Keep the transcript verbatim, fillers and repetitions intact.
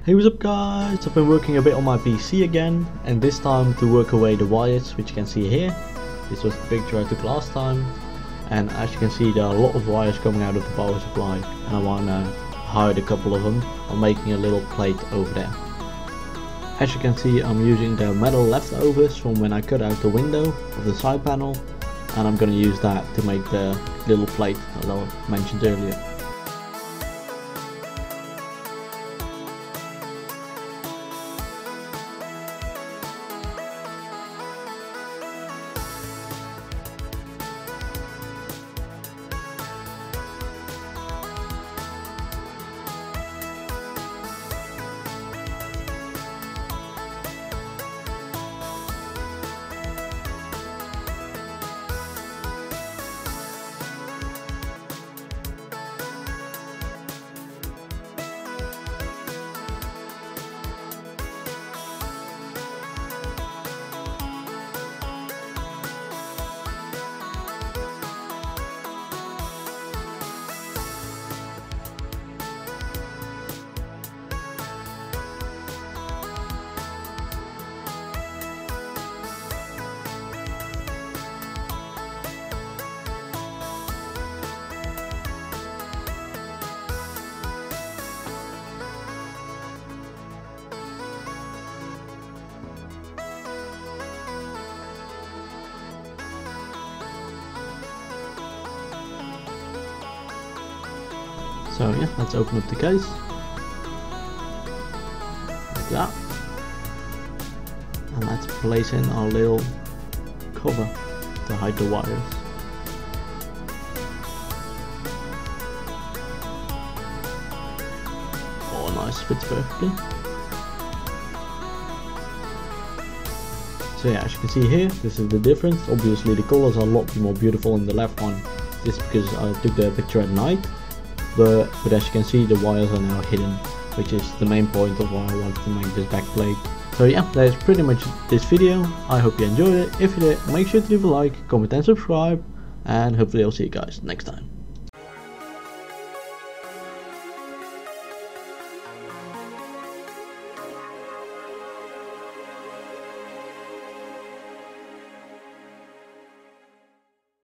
Hey, what's up guys, I've been working a bit on my P C again, and this time to work away the wires, which you can see here. This was the picture I took last time, and as you can see there are a lot of wires coming out of the power supply, and I want to hide a couple of them on making a little plate over there. As you can see, I'm using the metal leftovers from when I cut out the window of the side panel, and I'm going to use that to make the little plate that I mentioned earlier. So yeah, let's open up the case, like that, and let's place in our little cover to hide the wires. Oh nice, fits perfectly. So yeah, as you can see here, this is the difference. Obviously the colors are a lot more beautiful in the left one, just because I took the picture at night. But, but as you can see, the wires are now hidden, which is the main point of why I wanted to make this back plate. So yeah, that is pretty much this video. I hope you enjoyed it. If you did, make sure to leave a like, comment and subscribe, and hopefully I'll see you guys next time.